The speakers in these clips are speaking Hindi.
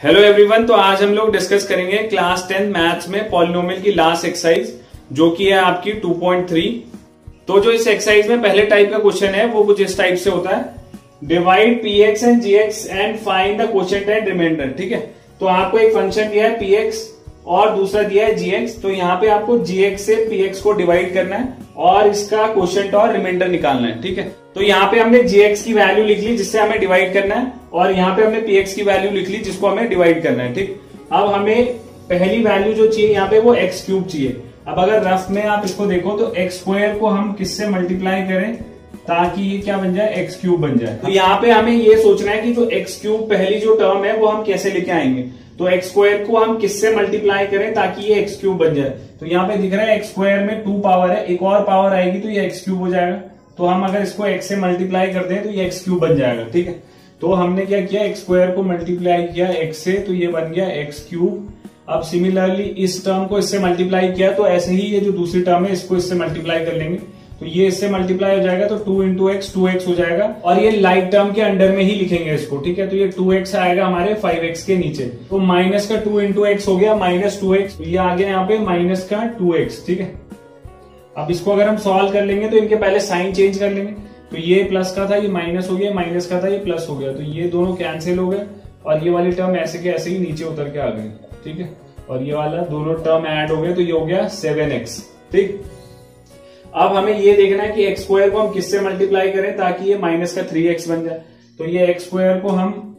हेलो एवरीवन, तो आज हम लोग डिस्कस करेंगे क्लास 10 मैथ्स में पॉलिनोमियल की लास्ट एक्सरसाइज जो कि है आपकी 2.3। तो जो इस एक्सरसाइज में पहले टाइप का क्वेश्चन है वो कुछ इस टाइप से होता है, divide px and gx and find the quotient and remainder. ठीक है, तो आपको एक फंक्शन दिया है px और दूसरा दिया है gx। तो यहाँ पे आपको gx से px को डिवाइड करना है और इसका क्वोशिएंट और रिमाइंडर निकालना है। ठीक है, तो यहाँ पे हमने gx की वैल्यू लिख ली जिससे हमें डिवाइड करना है और यहाँ पे हमने px की वैल्यू लिख ली जिसको हमें डिवाइड करना है। ठीक, अब हमें पहली वैल्यू जो चाहिए यहाँ पे वो एक्स क्यूब चाहिए। अब अगर रफ में आप इसको देखो तो एक्स स्क्वायर को हम किससे मल्टीप्लाई करें ताकि ये क्या बन जाए, एक्स क्यूब बन जाए। तो यहाँ पे हमें ये सोचना है कि जो एक्स क्यूब पहली जो टर्म है वो हम कैसे लेके आएंगे। तो एक्स स्क्वायर को हम किससे मल्टीप्लाई करें ताकि ये एक्स क्यूब बन जाए। तो यहाँ पे दिख रहा है एक्स स्क्वायर में 2 पावर है, एक और पावर आएगी तो ये एक्स क्यूब हो जाएगा। तो हम अगर इसको एक्स से मल्टीप्लाई करते हैं तो ये एक्स क्यूब बन जाएगा। ठीक है, तो हमने क्या किया, एक्स स्क्वायर को मल्टीप्लाई किया एक्स से तो ये बन गया एक्स क्यूब। अब सिमिलरली इस टर्म को इससे मल्टीप्लाई किया तो ऐसे ही ये जो दूसरी टर्म है इसको इससे मल्टीप्लाई कर लेंगे तो ये इससे मल्टीप्लाई हो जाएगा तो 2 इंटू एक्स 2x हो जाएगा और ये लाइक टर्म के अंडर में ही लिखेंगे इसको। ठीक है, तो ये 2x आएगा हमारे 5x के नीचे। तो माइनस का 2 इंटू एक्स हो गया माइनस 2x, ये आ गया यहाँ पे माइनस का 2x। ठीक है, अब इसको अगर हम सॉल्व कर लेंगे तो इनके पहले साइन चेंज कर लेंगे। तो ये प्लस का था ये माइनस हो गया, माइनस का था ये प्लस हो गया, तो ये दोनों कैंसिल हो गए और ये वाली टर्म ऐसे के ऐसे ही नीचे उतर के आ गई। ठीक है, और ये वाला दोनों टर्म ऐड हो गए तो ये हो गया 7x। ठीक, अब हमें ये देखना है कि एक्स स्क्वायर को हम किससे मल्टीप्लाई करें ताकि ये माइनस का 3x बन जाए। तो ये एक्स स्क्वायर को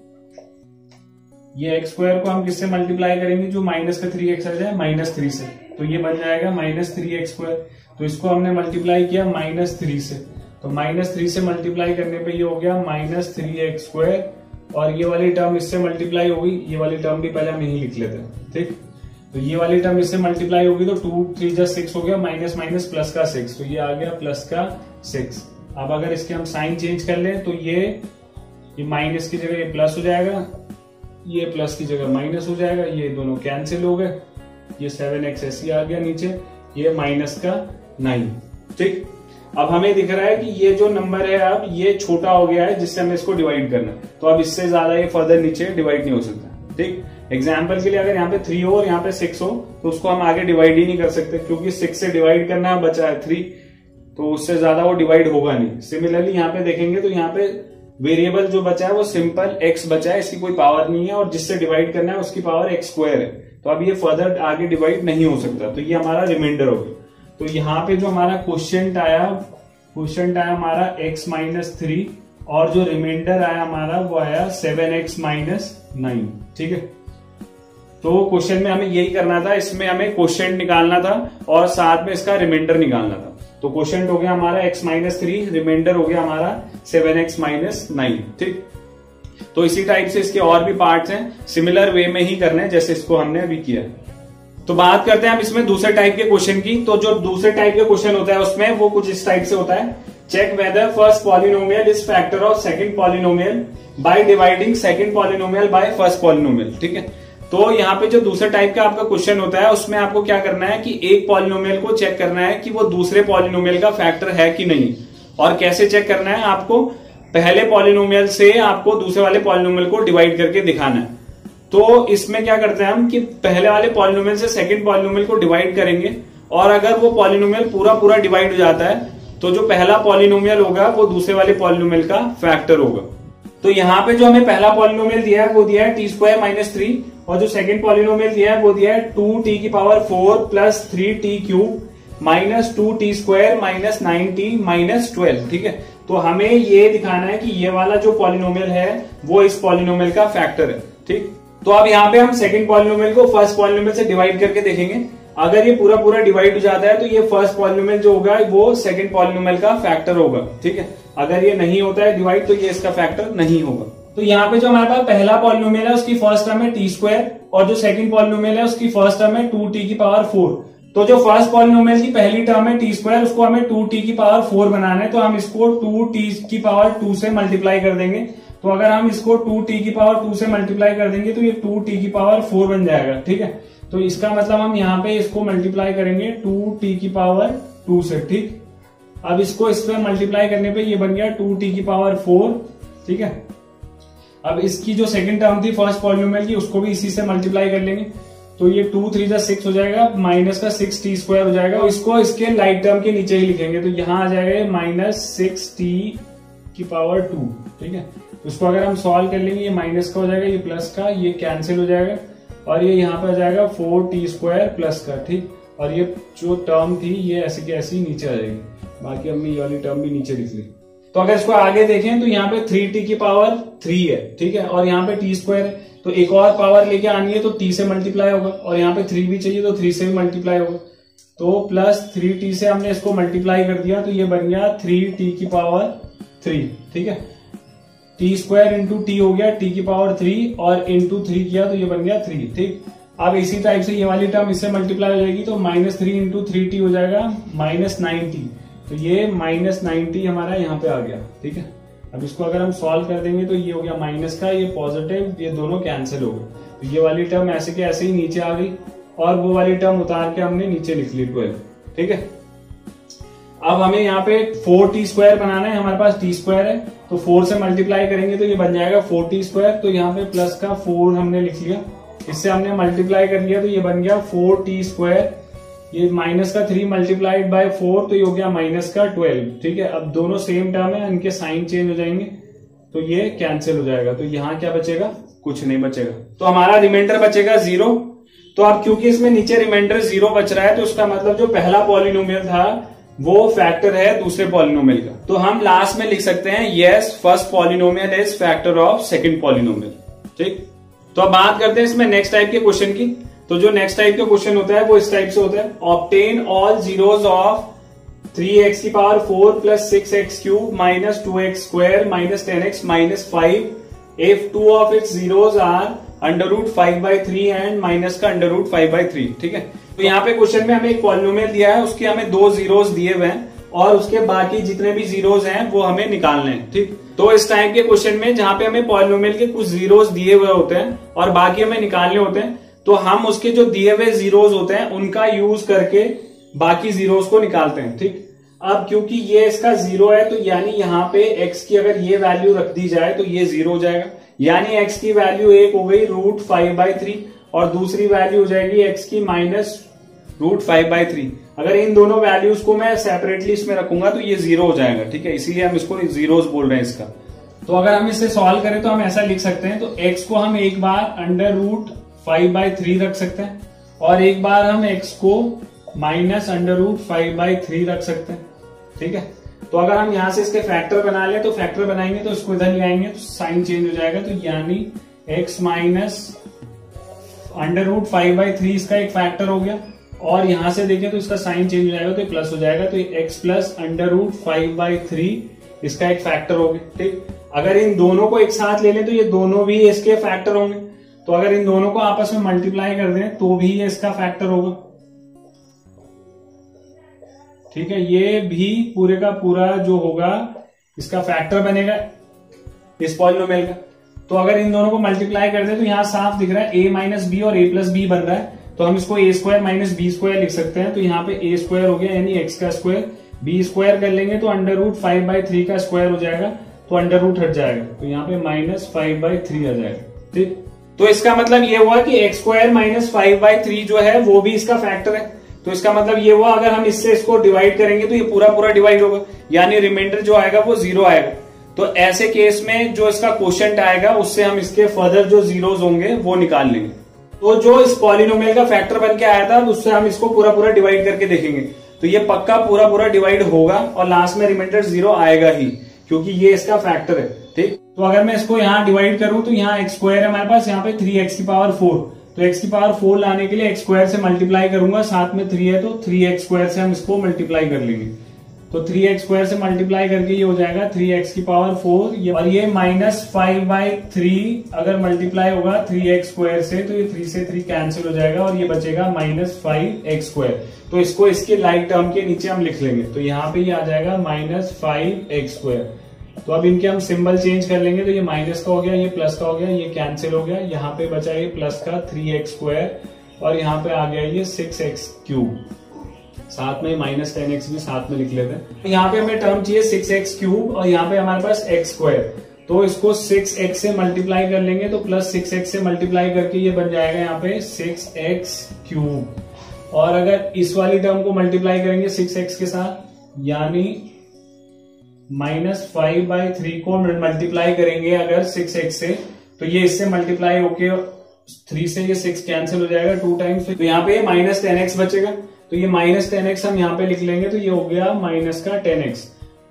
हम किससे मल्टीप्लाई करेंगे, जो माइनस का 3x आ जाए माइनस 3 से, तो ये बन जाएगा माइनस 3x स्क्वायर। तो इसको हमने मल्टीप्लाई किया माइनस 3 से, तो माइनस 3 से मल्टीप्लाई करने पे ये हो गया माइनस 3x स्क्वायर और ये वाली टर्म इससे मल्टीप्लाई होगी, ये वाली टर्म भी पहले हम यही लिख लेते हैं। ठीक, तो ये वाली टर्म इससे मल्टीप्लाई होगी तो 2 3 जा 6 हो गया, माइनस माइनस प्लस का 6, तो ये आ गया प्लस का 6। अब अगर इसके हम साइन चेंज कर लें तो ये माइनस की जगह ये प्लस हो जाएगा, ये प्लस की जगह माइनस हो जाएगा, ये दोनों कैंसिल हो गए, ये 7x ऐसे आ गया नीचे, ये माइनस का 9। ठीक, अब हमें दिख रहा है कि ये जो नंबर है अब ये छोटा हो गया है जिससे हमें इसको डिवाइड करना है। तो अब इससे ज्यादा ये फर्दर नीचे डिवाइड नहीं हो सकता। ठीक, एग्जाम्पल के लिए अगर यहाँ पे 3 हो और यहाँ पे 6 हो तो उसको हम आगे डिवाइड ही नहीं कर सकते क्योंकि 6 से डिवाइड करना बचा है 3, तो उससे ज्यादा वो डिवाइड होगा नहीं। सिमिलरली यहाँ पे देखेंगे तो यहाँ पे वेरिएबल जो बचा है वो सिंपल x बचा है, इसकी कोई पावर नहीं है और जिससे डिवाइड करना है उसकी पावर x स्क्वायर है। तो अब ये फर्दर आगे डिवाइड नहीं हो सकता, तो ये हमारा रिमाइंडर हो गया। तो यहाँ पे जो हमारा क्वोशिएंट आया हमारा x माइनस 3 और जो रिमाइंडर आया हमारा वो आया 7x माइनस 9। ठीक है, तो क्वेश्चन में हमें यही करना था, इसमें हमें क्वोशिएंट निकालना था और साथ में इसका रिमाइंडर निकालना था। तो क्वोशिएंट हो गया हमारा x माइनस 3, रिमाइंडर हो गया हमारा 7x माइनस 9। ठीक, तो इसी टाइप से इसके और भी पार्ट्स हैं, सिमिलर वे में ही करने जैसे इसको हमने अभी किया। तो बात करते हैं हम इसमें दूसरे टाइप के क्वेश्चन की। तो जो दूसरे टाइप के क्वेश्चन होता है उसमें वो कुछ इस टाइप से होता है, check whether first polynomial is factor of second polynomial by dividing second polynomial by first polynomial. ठीक है, तो यहाँ पे जो दूसरे टाइप का आपका क्वेश्चन होता है उसमें आपको क्या करना है कि एक पॉलिनोमियल को चेक करना है कि वो दूसरे पॉलिनोमियल का फैक्टर है कि नहीं। और कैसे चेक करना है, आपको पहले पॉलिनोमियल से आपको दूसरे वाले पॉलिनोमियल को डिवाइड करके दिखाना है। तो इसमें क्या करते हैं हम कि पहले वाले पॉलिनोमियल से सेकंड पॉलिनोमियल को डिवाइड करेंगे और अगर वो पॉलिनोमियल पूरा डिवाइड हो जाता है तो जो पहला पॉलिनोमियल होगा वो दूसरे वाले पॉलिनोमियल का फैक्टर होगा। तो यहाँ पे जो हमें पहला पॉलिनोमियल दिया है वो दिया है टी स्क्वायर माइनस 3 और जो सेकंड पॉलिनोमियल दिया है वो दिया है 2t की power 4 plus 3t cube minus 2t square minus 9t minus 12। ठीक है, तो हमें ये दिखाना है कि ये वाला जो पॉलिनोमियल है वो इस पॉलिनोमियल का फैक्टर है। ठीक, तो अब यहाँ पे हम सेकंड पॉलिनोमियल को फर्स्ट पॉलिनोमियल से डिवाइड करके देखेंगे। अगर ये पूरा डिवाइड हो जाता है तो ये फर्स्ट पॉलिनोमियल जो होगा वो सेकंड पॉलिनोमियल का फैक्टर होगा। ठीक है, अगर ये नहीं होता है डिवाइड तो ये इसका फैक्टर नहीं होगा। तो यहाँ पे जो हमारे पास पहला पॉलिनोमियल है उसकी फर्स्ट टर्म है टी स्क्वायर और जो सेकंड पॉलिनोमियल है उसकी फर्स्ट टर्म है 2t की पावर 4। तो जो फर्स्ट पॉलिनोमियल की पहली टर्म है टी स्क्वायर उसको हमें 2t की पावर 4 बनाना है, तो हम इसको 2t की पावर 2 से मल्टीप्लाई कर देंगे। तो अगर हम इसको 2t की पावर 2 से मल्टीप्लाई कर देंगे तो ये 2t की पावर 4 बन जाएगा। ठीक है, तो इसका मतलब हम यहाँ पे इसको मल्टीप्लाई करेंगे 2t की पावर 2 से। ठीक, अब इसको इस पर मल्टीप्लाई करने पे ये बन गया 2t की पावर 4। ठीक है, अब इसकी जो सेकंड टर्म थी फर्स्ट पॉलिनोमियल की, उसको भी इसी से मल्टीप्लाई कर लेंगे। तो ये 2 3 जा 6 हो जाएगा, माइनस का 6t² हो जाएगा। इसको इसके लाइक टर्म के नीचे ही लिखेंगे, तो यहां आ जाएगा ये -6t⁻²। ठीक है, उसको अगर हम सॉल्व कर लेंगे, ये माइनस का हो जाएगा, ये प्लस का, ये कैंसिल हो जाएगा और ये यहाँ पे आ जाएगा 4t² प्लस का। ठीक, और ये जो टर्म थी ये ऐसे की ऐसी नीचे आ जाएगी। बाकी हमने ये वाली टर्म भी नीचे लिख ली। तो अगर इसको आगे देखें तो यहाँ पे 3t⁻³ है। ठीक है, और यहाँ पे t² है, तो एक और पावर लेके आनी है तो t से मल्टीप्लाई होगा, और यहाँ पे 3 भी चाहिए तो 3 से भी मल्टीप्लाई होगा। तो प्लस 3t से हमने इसको मल्टीप्लाई कर दिया, तो ये बन गया 3t⁻3। ठीक है, t² इंटू t हो गया t⁻3 और इंटू 3 किया तो ये बन गया 3। ठीक, अब इसी टाइप से ये वाली टर्म इससे मल्टीप्लाई हो जाएगी, तो -3 इंटू 3t हो जाएगा -90। तो ये -90 हमारा यहाँ पे आ गया। ठीक है, अब इसको अगर हम सॉल्व कर देंगे तो ये हो गया माइनस का, ये पॉजिटिव, ये दोनों कैंसिल हो गए। तो ये वाली टर्म ऐसे के ऐसे ही नीचे आ गई और वो वाली टर्म उतार के हमने नीचे लिख ली 12। ठीक है, अब हमें यहाँ पे 4t² बनाना है, हमारे पास t² है, तो 4 से मल्टीप्लाई करेंगे तो ये बन जाएगा 4t²। तो यहाँ पे प्लस का 4 हमने लिख लिया, इससे हमने मल्टीप्लाई कर लिया तो ये बन गया 4t²। ये माइनस का 3 मल्टीप्लाइड बाय 4 तो ये हो गया माइनस का 12। ठीक है, अब दोनों सेम टर्म है, इनके साइन चेंज हो जाएंगे तो ये कैंसिल हो जाएगा। तो यहाँ क्या बचेगा, कुछ नहीं बचेगा, तो हमारा रिमाइंडर बचेगा 0। तो अब क्योंकि इसमें नीचे रिमाइंडर 0 बच रहा है, तो उसका मतलब जो पहला पॉलिनोमियल था वो फैक्टर है दूसरे पॉलिनोमियल का। तो हम लास्ट में लिख सकते हैं yes, first polynomial is factor of second polynomial. ठीक, तो अब बात करते हैं इसमें नेक्स्ट टाइप के क्वेश्चन की। तो जो नेक्स्ट टाइप का क्वेश्चन होता है वो इस टाइप से होता है, obtain all zeros of 3x⁴ plus 6x³ minus 2x² minus 10x minus 5 if 2 of its zeros are √5/3 and minus का √5/3। ठीक है, तो यहाँ पे क्वेश्चन में हमें एक पॉलिनोमियल दिया है, उसके हमें 2 जीरोज दिए हुए हैं और उसके बाकी जितने भी जीरोज हैं वो हमें निकालने हैं। ठीक, तो इस टाइप के क्वेश्चन में जहां पे हमें पॉलिनोमियल के कुछ जीरोज दिए हुए होते हैं और बाकी हमें निकालने होते हैं, तो हम उसके जो दिए हुए जीरोज होते हैं उनका यूज करके बाकी जीरोज को निकालते हैं। ठीक, अब क्योंकि ये इसका 0 है तो यानी यहाँ पे x की अगर ये वैल्यू रख दी जाए तो ये 0 हो जाएगा, यानी x की वैल्यू एक हो गई √5/3 और दूसरी वैल्यू हो जाएगी x की -√5/3। अगर इन दोनों वैल्यूज को मैं सेपरेटली इसमें रखूंगा तो ये 0 हो जाएगा। ठीक है, इसीलिए हम इसको जीरोज बोल रहे हैं इसका। तो अगर हम इसे सॉल्व करें तो हम ऐसा लिख सकते हैं, तो x को हम एक बार √5/3 रख सकते हैं और एक बार हम x को -√5/3 रख सकते हैं। ठीक है, तो अगर हम यहां से इसके फैक्टर बना ले तो फैक्टर बनाएंगे तो इसको इधर ले आएंगे तो साइन चेंज हो जाएगा, तो यानी x -√5/3 इसका एक फैक्टर हो गया और यहां से देखें तो इसका साइन चेंज हो जाएगा तो प्लस हो जाएगा, तो x प्लस √5/3 इसका एक फैक्टर हो गया। ठीक, अगर इन दोनों को एक साथ ले लें तो ये दोनों भी इसके फैक्टर होंगे, तो अगर इन दोनों को आपस में मल्टीप्लाई कर दें तो भी ये इसका फैक्टर होगा। ठीक है, ये भी पूरे का पूरा जो होगा इसका फैक्टर बनेगा इस पॉलिनोमियल का। तो अगर इन दोनों को मल्टीप्लाई कर दें तो यहां साफ दिख रहा है a - b और a + b बन रहा है, तो हम इसको a² - b² लिख सकते हैं। तो यहाँ पे a² हो गया यानी x का स्क्वायर, b² कर लेंगे तो √5/3 का स्क्वायर हो जाएगा, तो √ हट जाएगा, तो यहाँ पे -5/3 आ जाएगा। ठीक, तो इसका मतलब ये हुआ कि x² - 5/3 जो है वो भी इसका फैक्टर है। तो इसका मतलब ये हुआ अगर हम इससे इसको डिवाइड करेंगे तो ये पूरा डिवाइड होगा, यानी रिमाइंडर जो आएगा वो 0 आएगा। तो ऐसे केस में जो इसका क्वोशिएंट आएगा उससे हम इसके फर्दर जो जीरोज होंगे वो निकाल लेंगे। तो जो इस पॉलिनोमियल का फैक्टर बन के आया था उससे हम इसको पूरा डिवाइड करके देखेंगे, तो ये पक्का पूरा डिवाइड होगा और लास्ट में रिमाइंडर 0 आएगा ही, क्योंकि ये इसका फैक्टर है। ठीक, तो अगर मैं इसको यहाँ डिवाइड करूं तो यहाँ x² है हमारे पास, यहाँ पे 3x⁴, तो x⁴ लाने के लिए x² से मल्टीप्लाई करूंगा, साथ में 3 है तो 3x² से हम इसको मल्टीप्लाई कर लेंगे, तो 3x² से मल्टीप्लाई करके ये हो जाएगा 3x⁴, और ये -5/3 अगर मल्टीप्लाई होगा 3x² से तो ये 3 से 3 कैंसिल हो जाएगा और ये बचेगा -5x²। तो इसको इसके लाइक टर्म के नीचे हम लिख लेंगे, तो यहाँ पे ये आ जाएगा -5x²। तो अब इनके हम सिंबल चेंज कर लेंगे, तो ये माइनस का हो गया, ये प्लस का हो गया, ये कैंसिल हो गया, यहाँ पे बचा ये प्लस का 3x² और यहाँ पे आ गया ये 6x³, साथ में -10x भी साथ में लिख लेते हैं। यहाँ पे हमें टर्म चाहिए 6x³ और यहाँ पे हमारे पास x², तो इसको 6x से मल्टीप्लाई कर लेंगे तो प्लस 6x से मल्टीप्लाई करके ये बन जाएगा यहाँ पे 6x³। और अगर इस वाली टर्म को मल्टीप्लाई करेंगे 6x के साथ यानी -5/3 को मल्टीप्लाई करेंगे अगर 6x से, तो ये इससे मल्टीप्लाई होके 3 से ये 6 कैंसिल हो जाएगा 2 टाइम्स, तो यहाँ पे -10x बचेगा। तो ये -10x हम यहाँ पे लिख लेंगे तो ये हो गया -10x।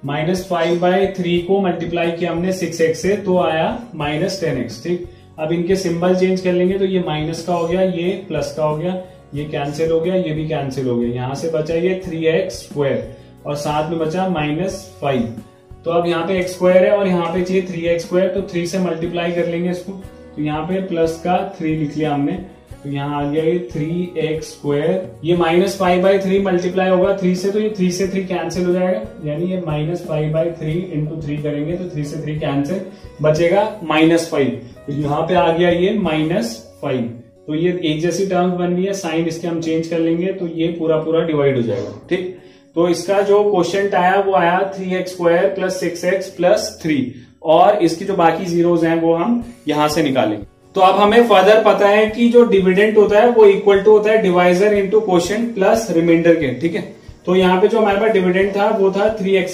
-5/3 को मल्टीप्लाई किया हमने 6x से तो आया -10x। ठीक, अब इनके सिंबल चेंज कर लेंगे तो ये माइनस का हो गया, ये प्लस का हो गया, ये कैंसिल हो गया, ये भी कैंसिल हो गया। यहां से बचा ये 3x² और साथ में बचा -5। तो अब यहाँ पे x² है और यहाँ पे चाहिए 3x², तो 3 से मल्टीप्लाई कर लेंगे इसको, तो यहाँ पे प्लस का 3 लिख लिया हमने, तो यहाँ आ गया ये 3x²। ये -5/3 मल्टीप्लाई होगा 3 से, तो ये 3 से 3 कैंसिल हो जाएगा, यानी ये -5/3 इंटू 3 करेंगे तो 3 से 3 कैंसिल, बचेगा -5। तो यहाँ पे आ गया ये -5। तो ये एक जैसी टर्म्स बन रही है, साइन इसके हम चेंज कर लेंगे तो ये पूरा डिवाइड हो जाएगा। ठीक, तो इसका जो क्वोशिएंट आया वो आया 3x² प्लस 6x प्लस 3, और इसकी जो बाकी जीरोज हैं वो हम यहां से निकालेंगे। तो अब हमें फर्दर पता है कि जो डिविडेंड होता है वो इक्वल टू होता है divisor into quotient plus remainder के। ठीक है, तो यहाँ पे जो हमारे पास डिविडेंड था वो था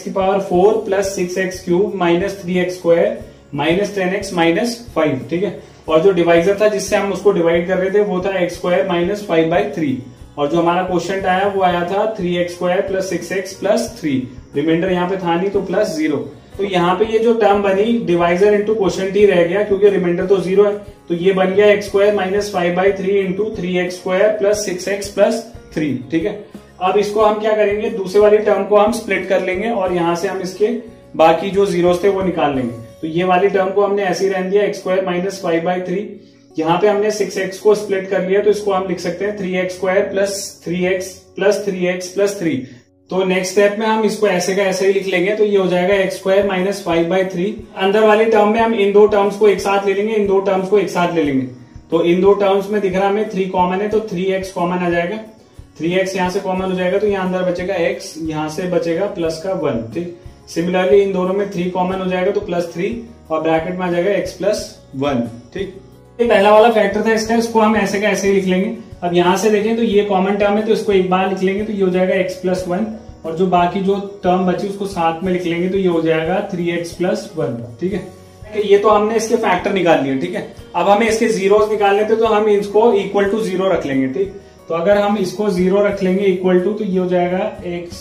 3x⁴ plus 6x³ minus 3x² minus 10x minus 5। ठीक है, और जो डिवाइजर था जिससे हम उसको डिवाइड कर रहे थे वो था x² माइनस 5/3, और जो हमारा क्वोशिएंट आया वो आया था 3x² plus 6x plus 3। Reminder यहाँ पे था नहीं तो प्लस 0। तो यहाँ पे ये जो टर्म बनी डिवाइजर इंटू क्वोशिएंट ही रह गया क्योंकि रिमाइंडर तो 0 है, तो ये बन गया x² minus 5/3 into 3x² plus 6x plus 3। ठीक है, अब इसको हम क्या करेंगे, दूसरे वाली टर्म को हम स्प्लिट कर लेंगे और यहां से हम इसके बाकी जो जीरोस थे वो निकाल लेंगे। तो ये वाली टर्म को हमने ऐसे ही रहने दिया x² माइनस 5/3। यहाँ पे हमने 6x को स्प्लिट कर लिया तो इसको हम लिख सकते हैं 3x² plus 3x plus 3x plus 3। तो नेक्स्ट स्टेप में हम इसको ऐसे का ऐसे ही लिख लेंगे, तो ये हो जाएगा x² माइनस 5/3। अंदर वाली टर्म में हम इन दो टर्म्स को एक साथ ले लेंगे, इन दो टर्म्स को एक साथ ले लेंगे। तो इन दो टर्म्स में दिख रहा हमें 3 कॉमन है तो 3x कॉमन आ जाएगा, 3x यहाँ से कॉमन हो जाएगा तो यहाँ अंदर बचेगा x, यहाँ से बचेगा प्लस का 1। ठीक, सिमिलरली इन दोनों में 3 कॉमन हो जाएगा तो प्लस 3 और ब्रैकेट में आ जाएगा x प्लस 1। ठीक, ये पहला वाला फैक्टर था इसका, इसको हम ऐसे का ऐसे ही लिख लेंगे। अब यहां से देखें तो ये कॉमन टर्म है तो इसको एक बार लिख लेंगे तो ये हो जाएगा x प्लस 1, और जो बाकी जो टर्म बची उसको साथ में लिख लेंगे तो ये हो जाएगा 3x प्लस 1। ठीक है, ये तो हमने इसके फैक्टर निकाल लिए। ठीक है, अब हमें इसके जीरोस निकालने थे तो हम इसको इक्वल टू 0 रख लेंगे। ठीक, तो अगर हम इसको 0 रख लेंगे इक्वल टू, तो ये हो जाएगा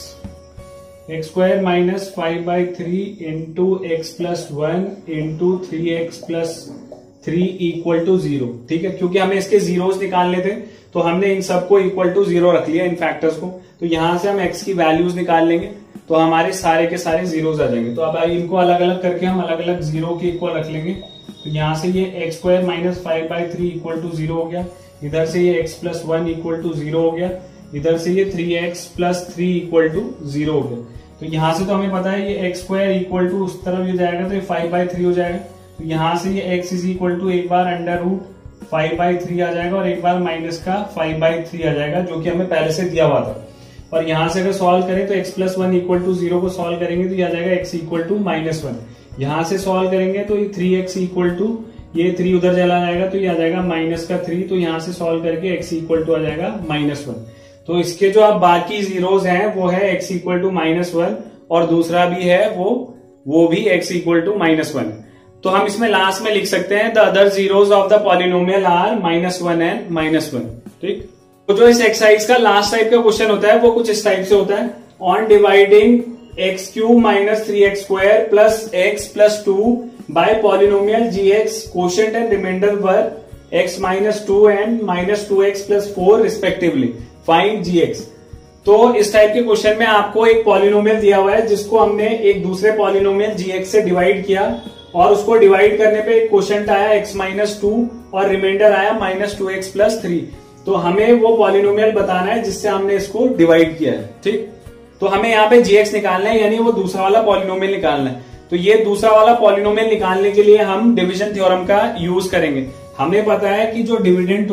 x² minus 5/3 into x plus 1 into 3x plus 3 equal to 0। ठीक है, क्योंकि हमें इसके जीरोस निकालने थे तो हमने इन सबको इक्वल टू 0 रख लिया, इन फैक्टर्स को। तो यहां से हम x की वैल्यूज निकाल लेंगे तो हमारे सारे के सारे जीरोस आ जाएंगे। तो अब इनको अलग अलग करके हम अलग अलग 0 के इक्वल रख लेंगे। तो यहां से ये x² माइनस 5/3 इक्वल टू 0 हो गया, इधर से ये x प्लस 1 इक्वल टू 0 हो गया, इधर से ये 3x प्लस 3 इक्वल टू 0 हो गया। तो यहां से तो हमें पता है ये x² इक्वल टू उस तरफ ये जाएगा तो ये 5/3 हो जाएगा। तो यहां से ये x इज इक्वल टू एक बार अंडर रूट 5/3 आ जाएगा और एक बार माइनस का 5/3 आ जाएगा, जो कि हमें पहले से दिया हुआ था। और यहां से अगर सॉल्व करें तो x प्लस 1 इक्वल टू 0 को सॉल्व करेंगे तो ये आ जाएगा x इक्वल टू -1। यहां से सॉल्व करेंगे तो ये 3x इक्वल टू, ये 3 उधर चला जाएगा तो ये आ जाएगा माइनस का 3। तो यहां से सॉल्व करके x इक्वल टू आ जाएगा -1। तो इसके जो अब बाकी जीरोस हैं वो है x इक्वल टू -1 और दूसरा भी है वो भी x इक्वल टू -1। तो हम इसमें लास्ट में लिख सकते हैं the other zeros of the polynomial are -1 and -1। ठीक, तो जो इस एक्सरसाइज का लास्ट टाइप का क्वेश्चन होता है वो कुछ इस टाइप से होता है, on dividing x³ minus 3x² plus x plus 2 by polynomial gx, quotient and remainder were x minus 2 and minus 2x plus 4 respectively, find gx। तो इस टाइप के क्वेश्चन में आपको एक पॉलिनोमियल दिया हुआ है जिसको हमने एक दूसरे पॉलिनोमियल gx से डिवाइड किया और उसको डिवाइड करने पे एक क्वोशिएंट आया x माइनस 2 और रिमाइंडर आया माइनस 2x प्लस 3। तो हमें वो पॉलिनोमियल बताना है जिससे हमने इसको डिवाइड किया है। ठीक, तो हमें यहाँ पे gx निकालना है, यानी वो दूसरा वाला पॉलिनोमियल निकालना है। तो ये दूसरा वाला पॉलिनोमियल निकालने के लिए हम डिवीजन थ्योरम का यूज करेंगे। हमें पता है कि जो डिविडेंड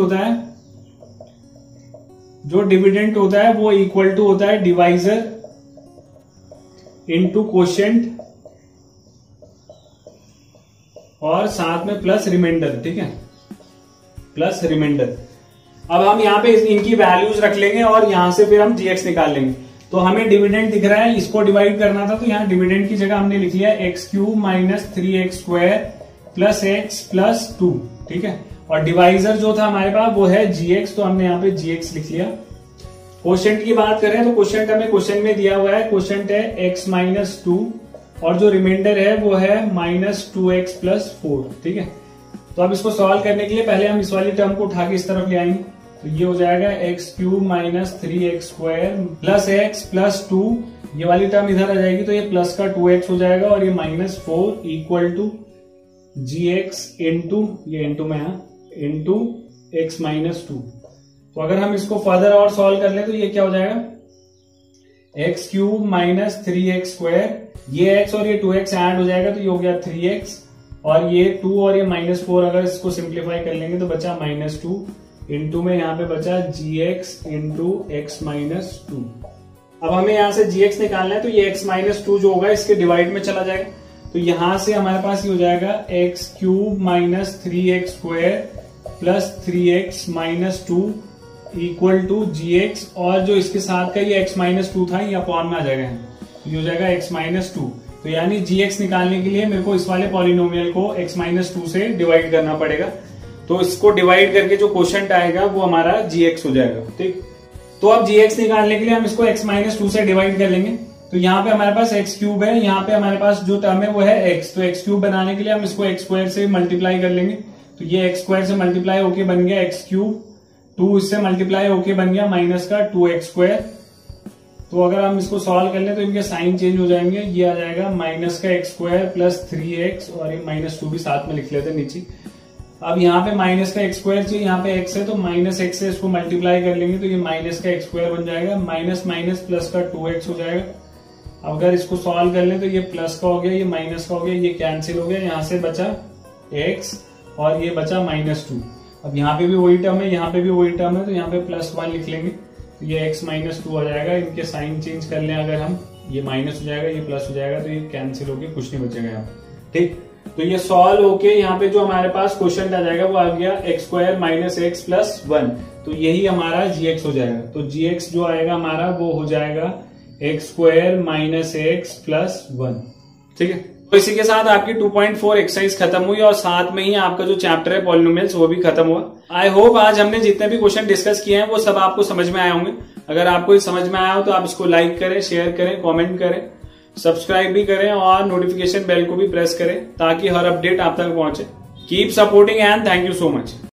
होता है वो इक्वल टू होता है डिवाइजर इंटू क्वोशिएंट और साथ में प्लस रिमाइंडर, ठीक है, प्लस रिमाइंडर। अब हम यहाँ पे इनकी वैल्यूज रख लेंगे और यहां से फिर हम जीएक्स निकाल लेंगे। तो हमें डिविडेंड दिख रहा है, इसको डिवाइड करना था, तो यहाँ डिविडेंड की जगह हमने लिख लिया x cube minus 3x² plus x plus 2, ठीक है। और डिवाइजर जो था हमारे पास वो है जीएक्स, तो हमने यहाँ पे जीएक्स लिख लिया। क्वोशिएंट की बात करें तो क्वोशिएंट हमें क्वेश्चन में दिया हुआ है, क्वोशिएंट है x माइनस 2 और जो रिमाइंडर है वो है माइनस 2x प्लस 4, ठीक है। तो अब इसको सॉल्व करने के लिए पहले हम इस वाली टर्म को उठा के इस तरफ ले आएंगे, तो ये हो जाएगा x cube minus 3x² plus x plus 2, ये वाली टर्म इधर आ जाएगी तो ये प्लस का 2x हो जाएगा और ये minus 4 equal to gx into, ये इंटू में है, इंटू x माइनस 2। तो अगर हम इसको फर्दर और सॉल्व कर ले तो ये क्या हो जाएगा, एक्स क्यूब माइनस 3x², ये x और ये 2x ऐड हो जाएगा तो ये हो गया 3x, और ये 2 और ये माइनस 4 अगर इसको सिंप्लीफाई कर लेंगे तो बचा माइनस 2 इंटू में यहाँ पे बचा gx इंटू x माइनस 2। अब हमें यहाँ से gx निकालना है, तो ये x माइनस 2 जो होगा इसके डिवाइड में चला जाएगा, तो यहां से हमारे पास ये हो जाएगा x cube minus 3x² plus 3x minus 2 equal to gx, और जो इसके साथ का ये x माइनस 2 था ये अपॉन में आ जाएगा, ये हो जाएगा x माइनस 2। तो यानी gx निकालने के लिए मेरे को इस वाले पॉलिनोमियल को x माइनस 2 से डिवाइड करना पड़ेगा, तो इसको डिवाइड करके जो क्वोशिएंट आएगा वो हमारा gx हो जाएगा, ठीक। तो अब gx निकालने के लिए हम इसको x माइनस 2 से डिवाइड कर लेंगे, तो यहाँ पे हमारे पास x क्यूब है, यहाँ पे हमारे पास जो टर्म है वो है x, तो x क्यूब बनाने के लिए हम इसको x² से मल्टीप्लाई कर लेंगे, तो ये x² से मल्टीप्लाई होके बन गया x क्यूब, 2 इससे मल्टीप्लाई होके बन गया माइनस का 2x²। तो अगर हम इसको सॉल्व कर ले तो इनके साइन चेंज हो जाएंगे, ये आ जाएगा माइनस का x² प्लस 3x, और ये माइनस 2 भी साथ में लिख लेते हैं नीचे। अब यहाँ पे माइनस का x² चाहिए, यहाँ पे x है तो माइनस x से इसको मल्टीप्लाई कर लेंगे तो ये माइनस का x² बन जाएगा, माइनस माइनस प्लस का 2x हो जाएगा। अगर इसको सॉल्व कर ले तो ये प्लस का हो गया, ये माइनस का हो गया, ये कैंसिल हो गया, यहाँ से बचा x और ये बचा माइनस 2। अब यहाँ पे भी वही टर्म है, यहाँ पे भी वही टर्म है, तो यहाँ पे प्लस 1 लिख लेंगे, तो ये x माइनस 2 आ जाएगा। इनके साइन चेंज कर लें अगर हम, ये माइनस हो जाएगा, ये प्लस हो जाएगा, तो ये कैंसिल होके कुछ नहीं बचेगा यहाँ पे, ठीक। तो ये सॉल्व होके यहाँ पे जो हमारे पास क्वोशिएंट आ जाएगा वो आ गया x² माइनस x प्लस 1, तो यही हमारा gx हो जाएगा। तो gx जो आएगा हमारा वो हो जाएगा x² माइनस x प्लस 1, ठीक है। तो इसी के साथ आपकी 2.4 एक्सरसाइज खत्म हुई और साथ में ही आपका जो चैप्टर है पॉलिनोमियल्स वो भी खत्म हुआ। आई होप आज हमने जितने भी क्वेश्चन डिस्कस किए हैं वो सब आपको समझ में आए होंगे। अगर आपको ये समझ में आया हो तो आप इसको लाइक करें, शेयर करें, कमेंट करें, सब्सक्राइब भी करें और नोटिफिकेशन बेल को भी प्रेस करें ताकि हर अपडेट आप तक पहुंचे। Keep supporting and thank you so much.